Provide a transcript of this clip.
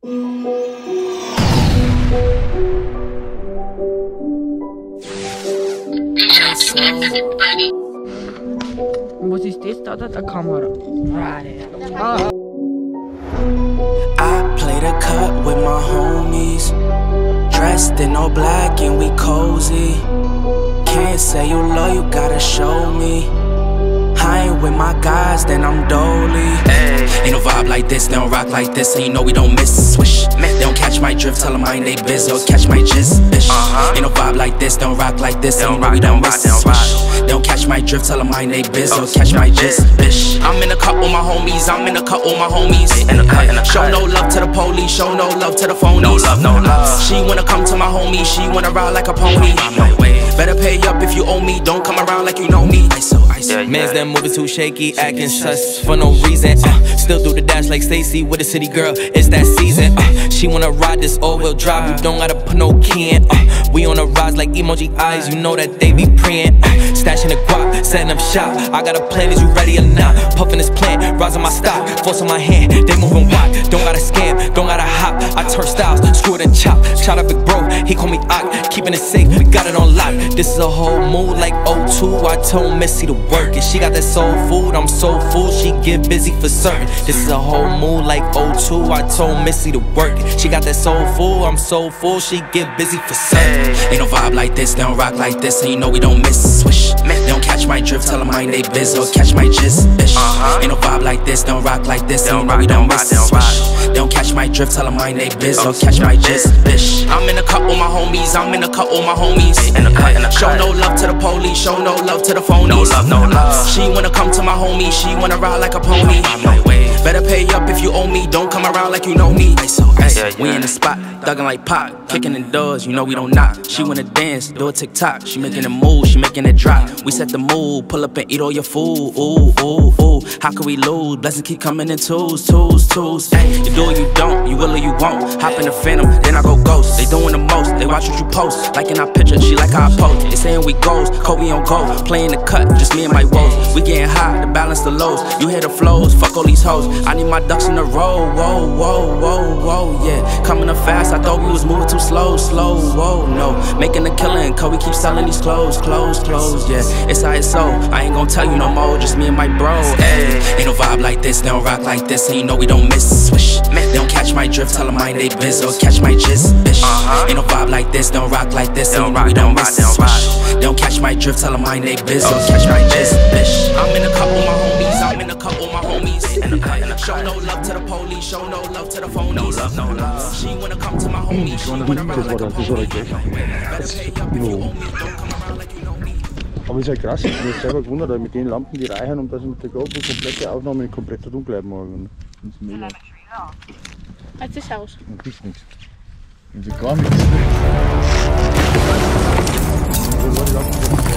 Was ist das da, der Kamera? I played a cut with my homies, dressed in all black and we cozy. Can't say you love, you gotta show me. I ain't with my guys, then I'm dolly. Ain't no vibe like this, they don't rock like this, and you know we don't miss. Swish, they don't catch my drift, tell them I ain't they biz, they'll catch my jizz, bitch. Ain't no vibe like this, they don't rock like this, and you know we don't miss. Swish, they don't catch my drift, tell them I ain't they biz, they'll catch my jizz, bitch. I'm in a cut with my homies, I'm in a cut with my homies. Show no love to the police, show no love to the phonies. No love, no love. She wanna come to my homie, she wanna ride like a pony. Better pay up if you owe me, don't come around like you know me. Man's them moving too shaky, acting sus for no reason. Still do the dash like Stacy with a city girl, it's that season. She wanna ride this all-wheel drive, you don't gotta put no key in. We on a rise like emoji eyes, you know that they be preying. Stashing the guap, setting up shop. I got a plan, is you ready or not? Puffin' this plant, rising my stock, force on my hand, they moving wide. Don't gotta scam, don't gotta hop. I turn styles, screw it and chop. Shout out big bro, he call me Ock, keeping it safe, we got it on lock. This is a whole mood like O2. I told Missy to work it. She got that soul food, I'm so full, she get busy for certain. This is a whole mood like O2. I told Missy to work it. She got that soul full, I'm so full, she get busy for certain. Ain't no vibe like this, they don't rock like this, and you know we don't miss. Swish, they don't catch my drift, tell them I ain't they biz, they'll catch my jizz, bitch. Ain't no vibe like this, they don't rock like this, and you know we don't miss. Swish, they don't catch my drift, tell them I ain't they biz, they'll catch my jizz, bitch. I'm in a cut with my homies, I'm in a cut with my homies. Show no love to the police, show no love to the phonies. No love, no love. She wanna come to my homie, she wanna ride like a pony. Better pay up if you owe me, don't come around like you know me. We in the spot, thuggin' like Pac, kicking in doors, you know we don't knock. She wanna dance, do a TikTok, she making it move, she making it drop. We set the mood, pull up and eat all your food. Ooh, ooh, ooh, how can we lose? Blessings keep coming in twos. You do or you don't, you will or you won't. Hop in the Phantom, then I go ghost. They doing the most, they watch what you post. Liking our picture, she like how I post. They saying we goes, Kobe on go, playing the cut, just me and my woes. We getting high to balance the lows. You hear the flows, fuck all these hoes. I need my ducks in a row, whoa, whoa, whoa, whoa, yeah. Coming up fast, I thought we was moving too slow, whoa, no. Making a killing, cause we keep selling these clothes, yeah. It's ISO, I ain't gon' tell you no more, just me and my bro, Ain't no vibe like this, they don't rock like this, and you know we don't miss. Swish, they don't catch my drift, tell them I ain't they biz, they'll catch my jizz, bitch. Ain't no vibe like this, they don't rock like this, and you know we don't miss. Swish, they don't catch my drift, tell them I ain't they biz, they'll catch my jizz, bitch. I'm in a couple my homies, I'm in a couple my homies. Show no love to the police, show no love to the phonies. No love, no love. She wanna come to my homie, she wanna ride like a pony. Better pay up if you owe me, don't come around like you know me. Aber es ist halt krass, ich bin jetzt selber gewundert, mit den Lampen, die reichen und dass mit der GoPro komplette Aufnahme in kompletter Dunkelheit morgen. Das ist mega. Jetzt ist aus. Und ist nichts. Und gar nichts.